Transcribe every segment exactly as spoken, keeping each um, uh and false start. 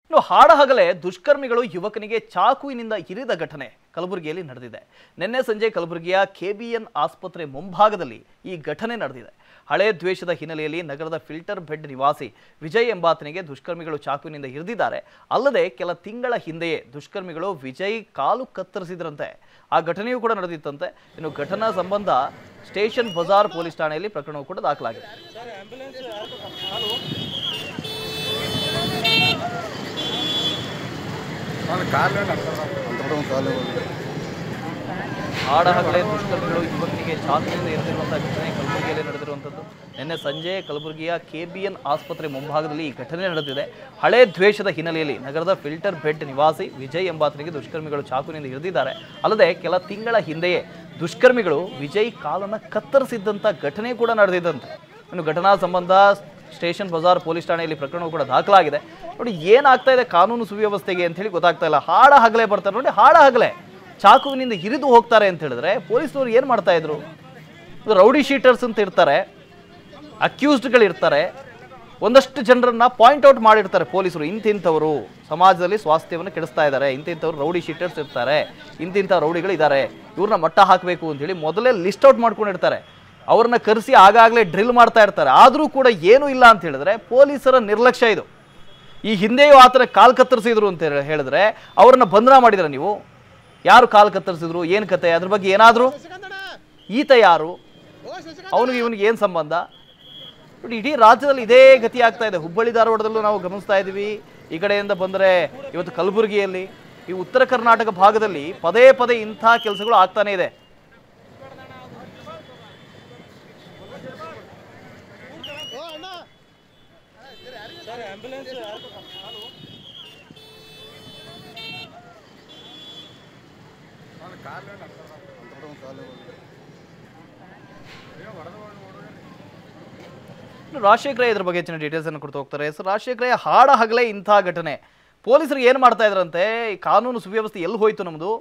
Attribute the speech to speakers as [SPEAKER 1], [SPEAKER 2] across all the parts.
[SPEAKER 1] ಇನ್ನು ಹಾಡಹಗಲೇ ದುಷ್ಕರ್ಮಿಗಳು ಯುವಕನಿಗೆ ಚಾಕುವಿನಿಂದ ಇರಿದ ಘಟನೆ ಕಲಬುರಗಿಯಲ್ಲಿ ನಡೆದಿದೆ. ನಿನ್ನೆ ಸಂಜೆ ಕಲಬುರಗಿಯ ಕೆಬಿಎನ್ ಆಸ್ಪತ್ರೆ ಮುಂಭಾಗದಲ್ಲಿ ಈ ಘಟನೆ ನಡೆದಿದೆ. ಹಳೆ ದ್ವೇಷದ ಹಿನ್ನೆಲೆಯಲ್ಲಿ ನಗರದ ಫಿಲ್ಟರ್ ಬೆಡ್ ನಿವಾಸಿ ವಿಜಯ್ ಎಂಬಾತನಿಗೆ ದುಷ್ಕರ್ಮಿಗಳು ಚಾಕುವಿನಿಂದ ಇರಿದಿದ್ದಾರೆ. ಅಲ್ಲದೆ ಕೆಲ ತಿಂಗಳ ಹಿಂದೆಯೇ ದುಷ್ಕರ್ಮಿಗಳು ವಿಜಯ್ ಕಾಲು ಕತ್ತರಿಸಿದ್ರಂತೆ. ಆ ಘಟನೆಯೂ ಕೂಡ ನಡೆದಿತ್ತಂತೆ. ಇನ್ನು ಘಟನಾ ಸಂಬಂಧ ಸ್ಟೇಷನ್ ಬಜಾರ್ ಪೊಲೀಸ್ ಠಾಣೆಯಲ್ಲಿ ಪ್ರಕರಣವೂ ಕೂಡ ದಾಖಲಾಗಿದೆ. ಹಾಡಹಗಲೇ ದುಷ್ಕರ್ಮಿಗಳು ಯುವಕನಿಗೆ ಚಾಕುವಿನಿಂದ ಇರಿದಿರುವಂತಹ ಘಟನೆ ಕಲಬುರಗಿಯಲ್ಲಿ ನಡೆದಿರುವಂಥದ್ದು. ನಿನ್ನೆ ಸಂಜೆ ಕಲಬುರಗಿಯ ಕೆಬಿಎನ್ ಆಸ್ಪತ್ರೆ ಮುಂಭಾಗದಲ್ಲಿ ಈ ಘಟನೆ ನಡೆದಿದೆ. ಹಳೆ ದ್ವೇಷದ ಹಿನ್ನೆಲೆಯಲ್ಲಿ ನಗರದ ಫಿಲ್ಟರ್ ಬೆಡ್ ನಿವಾಸಿ ವಿಜಯ್ ಎಂಬಾತನಿಗೆ ದುಷ್ಕರ್ಮಿಗಳು ಚಾಕುವಿನಿಂದ ಇರಿದಿದ್ದಾರೆ. ಅಲ್ಲದೆ ಕೆಲ ತಿಂಗಳ ಹಿಂದೆಯೇ ದುಷ್ಕರ್ಮಿಗಳು ವಿಜಯ್ ಕಾಲನ್ನು ಕತ್ತರಿಸಿದ್ದಂಥ ಘಟನೆ ಕೂಡ ನಡೆದಿದ್ದಂತೆ. ಇನ್ನು ಘಟನಾ ಸಂಬಂಧ ಸ್ಟೇಷನ್ ಬಜಾರ್ ಪೊಲೀಸ್ ಠಾಣೆಯಲ್ಲಿ ಪ್ರಕರಣವೂ ಕೂಡ ದಾಖಲಾಗಿದೆ. ನೋಡಿ ಏನಾಗ್ತಾ ಇದೆ ಕಾನೂನು ಸುವ್ಯವಸ್ಥೆಗೆ ಅಂತ ಹೇಳಿ ಗೊತ್ತಾಗ್ತಾ ಇಲ್ಲ. ಹಾಡ ಹಗಲೇ ಬರ್ತಾರೆ ನೋಡಿ, ಹಾಡ ಹಗಲೇ ಚಾಕುವಿನಿಂದ ಹಿರಿದು ಹೋಗ್ತಾರೆ ಅಂತ ಹೇಳಿದ್ರೆ ಪೊಲೀಸರು ಏನು ಮಾಡ್ತಾ ಇದ್ರು? ರೌಡಿ ಶೀಟರ್ಸ್ ಅಂತ ಇರ್ತಾರೆ, ಅಕ್ಯೂಸ್ಡ್ಗಳು ಇರ್ತಾರೆ, ಒಂದಷ್ಟು ಜನರನ್ನ ಪಾಯಿಂಟ್ ಔಟ್ ಮಾಡಿರ್ತಾರೆ ಪೊಲೀಸರು. ಇಂತಿಂಥವರು ಸಮಾಜದಲ್ಲಿ ಸ್ವಾಸ್ಥ್ಯವನ್ನು ಕೆಡಿಸ್ತಾ ಇದ್ದಾರೆ, ಇಂತಿಂಥವ್ರು ರೌಡಿ ಶೀಟರ್ಸ್ ಇರ್ತಾರೆ, ಇಂತಿಂಥ ರೌಡಿಗಳು ಇದ್ದಾರೆ, ಇವ್ರನ್ನ ಮಟ್ಟ ಹಾಕಬೇಕು ಅಂತೇಳಿ ಮೊದಲೇ ಲಿಸ್ಟ್ ಔಟ್ ಮಾಡ್ಕೊಂಡಿರ್ತಾರೆ. ಅವ್ರನ್ನ ಕರೆಸಿ ಆಗಾಗಲೇ ಡ್ರಿಲ್ ಮಾಡ್ತಾ ಇರ್ತಾರೆ. ಆದರೂ ಕೂಡ ಏನೂ ಇಲ್ಲ ಅಂತ ಹೇಳಿದ್ರೆ ಪೊಲೀಸರ ನಿರ್ಲಕ್ಷ್ಯ ಇದು. ಈ ಹಿಂದೆಯೂ ಆತರ ಕಾಲು ಕತ್ತರಿಸಿದ್ರು ಅಂತ ಹೇಳಿದ್ರೆ ಅವ್ರನ್ನ ಬಂಧನ ಮಾಡಿದ್ರ ನೀವು? ಯಾರು ಕಾಲು ಕತ್ತರಿಸಿದ್ರು, ಏನು ಕತೆ, ಅದ್ರ ಬಗ್ಗೆ ಏನಾದರೂ? ಈತ ಯಾರು, ಅವನಿಗೆ ಇವನಿಗೆ ಏನು ಸಂಬಂಧ? ನೋಡಿ ಇಡೀ ರಾಜ್ಯದಲ್ಲಿ ಇದೇ ಗತಿ ಆಗ್ತಾ ಇದೆ. ಹುಬ್ಬಳ್ಳಿ ಧಾರವಾಡದಲ್ಲೂ ನಾವು ಗಮನಿಸ್ತಾ ಇದ್ದೀವಿ. ಈ ಕಡೆಯಿಂದ ಬಂದರೆ ಇವತ್ತು ಕಲಬುರಗಿಯಲ್ಲಿ, ಈ ಉತ್ತರ ಕರ್ನಾಟಕ ಭಾಗದಲ್ಲಿ ಪದೇ ಪದೇ ಇಂಥ ಕೆಲಸಗಳು ಆಗ್ತಾನೆ ಇದೆ. ರಾಜಶೇಖರ ಇದ್ರ ಬಗ್ಗೆ ಹೆಚ್ಚಿನ ಡೀಟೇಲ್ಸ್ ಅನ್ನು ಕೊಡ್ತಾ ಹೋಗ್ತಾರೆ. ಸರ್ ರಾಜಶೇಖರ, ಹಾಡ ಹಗಲೇ ಇಂಥ ಘಟನೆ, ಪೊಲೀಸರು ಏನು ಮಾಡ್ತಾ ಇದ್ರಂತೆ? ಕಾನೂನು ಸುವ್ಯವಸ್ಥೆ ಎಲ್ಲಿ ಹೋಯ್ತು ನಮ್ದು?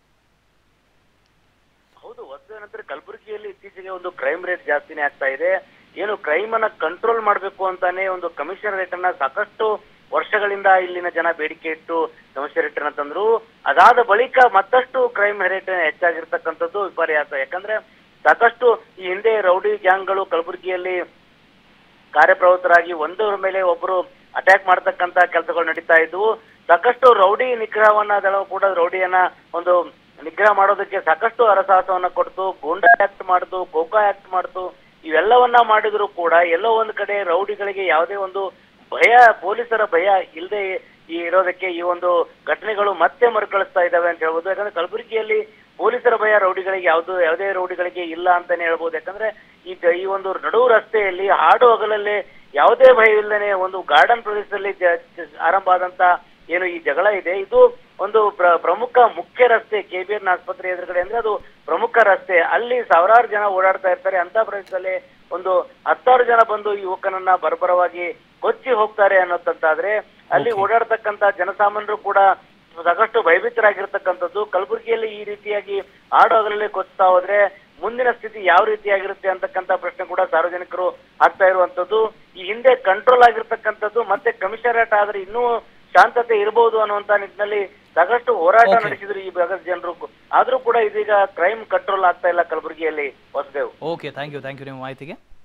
[SPEAKER 2] ಹೌದು, ಒಂದು ನಂತರ ಕಲಬುರಗಿಯಲ್ಲಿ ಇತ್ತೀಚೆಗೆ ಒಂದು ಕ್ರೈಮ್ ರೇಟ್ ಜಾಸ್ತಿನೇ ಆಗ್ತಾ ಇದೆ. ಏನು ಕ್ರೈಮ್ ಅನ್ನ ಕಂಟ್ರೋಲ್ ಮಾಡಬೇಕು ಅಂತಾನೆ ಒಂದು ಕಮಿಷನರೇಟ್ ಅನ್ನ ಸಾಕಷ್ಟು ವರ್ಷಗಳಿಂದ ಇಲ್ಲಿನ ಜನ ಬೇಡಿಕೆ ಇಟ್ಟು ಕಮಿಷನರೇಟ್ ಅನ್ನ ತಂದ್ರು. ಅದಾದ ಬಳಿಕ ಮತ್ತಷ್ಟು ಕ್ರೈಮ್ ರೇಟ್ ಹೆಚ್ಚಾಗಿರ್ತಕ್ಕಂಥದ್ದು ವಿಪರ್ಯಾಸ. ಯಾಕಂದ್ರೆ ಸಾಕಷ್ಟು ಈ ಹಿಂದೆ ರೌಡಿ ಗ್ಯಾಂಗ್ಗಳು ಕಲಬುರಗಿಯಲ್ಲಿ ಕಾರ್ಯಪ್ರವೃತ್ತರಾಗಿ ಒಂದರ ಮೇಲೆ ಒಬ್ಬರು ಅಟ್ಯಾಕ್ ಮಾಡ್ತಕ್ಕಂತ ಕೆಲಸಗಳು ನಡೀತಾ ಇದ್ವು. ಸಾಕಷ್ಟು ರೌಡಿ ನಿಗ್ರಹವನ್ನ ದಳ ಕೂಡ ರೌಡಿಯನ್ನ ಒಂದು ನಿಗ್ರಹ ಮಾಡೋದಕ್ಕೆ ಸಾಕಷ್ಟು ಹರಸಾಹಸವನ್ನ ಕೊಡ್ತು, ಗೂಂಡಾ ಆಕ್ಟ್ ಮಾಡ್ತು, ಕೋಕಾ ಆಕ್ಟ್ ಮಾಡ್ತು. ಇವೆಲ್ಲವನ್ನ ಮಾಡಿದ್ರು ಕೂಡ ಎಲ್ಲೋ ಒಂದ್ ಕಡೆ ರೌಡಿಗಳಿಗೆ ಯಾವುದೇ ಒಂದು ಭಯ, ಪೊಲೀಸರ ಭಯ ಇಲ್ಲದೆ ಈ ಇರೋದಕ್ಕೆ ಈ ಒಂದು ಘಟನೆಗಳು ಮತ್ತೆ ಮರುಕಳಿಸ್ತಾ ಇದಾವೆ ಅಂತ ಹೇಳ್ಬೋದು. ಯಾಕಂದ್ರೆ ಕಲಬುರಗಿಯಲ್ಲಿ ಪೊಲೀಸರ ಭಯ ರೌಡಿಗಳಿಗೆ ಯಾವ್ದು ಯಾವುದೇ ರೌಡಿಗಳಿಗೆ ಇಲ್ಲ ಅಂತಾನೆ ಹೇಳ್ಬೋದು. ಯಾಕಂದ್ರೆ ಈಗ ಈ ಒಂದು ನಡು ರಸ್ತೆಯಲ್ಲಿ ಹಾಡು ಹಗಲಲ್ಲಿ ಯಾವುದೇ ಭಯ ಇಲ್ಲದೇನೆ ಒಂದು ಗಾರ್ಡನ್ ಪ್ರದೇಶದಲ್ಲಿ ಆರಂಭ ಆದಂತ ಏನು ಈ ಜಗಳ ಇದೆ, ಇದು ಒಂದು ಪ್ರ ಪ್ರಮುಖ ಮುಖ್ಯ ರಸ್ತೆ ಕೆಬಿಎನ್ ಆಸ್ಪತ್ರೆ ಎದುರುಗಡೆ, ಅಂದ್ರೆ ಅದು ಪ್ರಮುಖ ರಸ್ತೆ. ಅಲ್ಲಿ ಸಾವಿರಾರು ಜನ ಓಡಾಡ್ತಾ ಇರ್ತಾರೆ. ಅಂತ ಪ್ರದೇಶದಲ್ಲಿ ಒಂದು ಹತ್ತಾರು ಜನ ಬಂದು ಈ ಯುವಕನನ್ನ ಬರ್ಬರವಾಗಿ ಕೊಚ್ಚಿ ಹೋಗ್ತಾರೆ ಅನ್ನೋದಂತಾದ್ರೆ ಅಲ್ಲಿ ಓಡಾಡ್ತಕ್ಕಂತ ಜನಸಾಮಾನ್ಯರು ಕೂಡ ಸಾಕಷ್ಟು ಭಯಭೀತರಾಗಿರ್ತಕ್ಕಂಥದ್ದು. ಕಲಬುರಗಿಯಲ್ಲಿ ಈ ರೀತಿಯಾಗಿ ಹಾಡು ಹಗಲಲ್ಲಿ ಕೊಚ್ತಾ ಹೋದ್ರೆ ಮುಂದಿನ ಸ್ಥಿತಿ ಯಾವ ರೀತಿಯಾಗಿರುತ್ತೆ ಅಂತಕ್ಕಂಥ ಪ್ರಶ್ನೆ ಕೂಡ ಸಾರ್ವಜನಿಕರು ಆಗ್ತಾ ಇರುವಂತದ್ದು. ಈ ಹಿಂದೆ ಕಂಟ್ರೋಲ್ ಆಗಿರ್ತಕ್ಕಂಥದ್ದು ಮತ್ತೆ ಕಮಿಷನರೇಟ್ ಆದ್ರೆ ಇನ್ನೂ ಶಾಂತತೆ ಇರಬಹುದು ಅನ್ನುವಂತ ನಿಟ್ಟಿನಲ್ಲಿ ಸಾಕಷ್ಟು ಹೋರಾಟ ನಡೆಸಿದ್ರು ಈ ಭಾಗದ ಜನರು. ಆದ್ರೂ ಕೂಡ ಇದೀಗ ಕ್ರೈಮ್ ಕಂಟ್ರೋಲ್ ಆಗ್ತಾ ಇಲ್ಲ ಕಲಬುರಗಿಯಲ್ಲಿ. ಹೊಸದೇವ್.
[SPEAKER 1] Okay, thank you thank you ನಿಮ್ಮ ಮಾಹಿತಿಗೆ.